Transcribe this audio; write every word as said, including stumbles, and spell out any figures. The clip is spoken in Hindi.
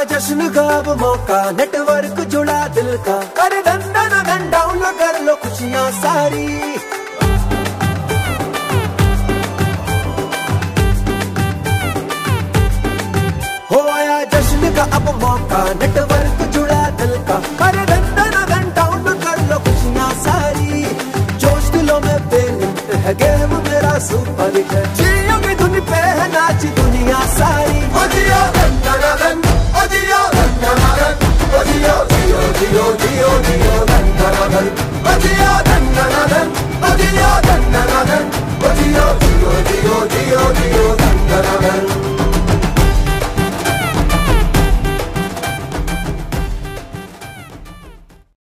जश्न का अब मौका, नेटवर्क जुड़ा दिल का, कर धन धन धन डाउनलोड कर लो खुशियां सारी। हो आया जश्न का अब मौका, नेटवर्क जुड़ा दिल का, कर धन धन धन डाउनलोड कर लो खुशियां सारी। जोश दिलों में बेलिमिट है, गेम मेरा सुपर हिट है, जियो की धुन पे है नाची दुनिया सारी। ओ जियो धन धन धन, ओ जियो धन धन धन, ओ जियो जियो जियो जियो जियो।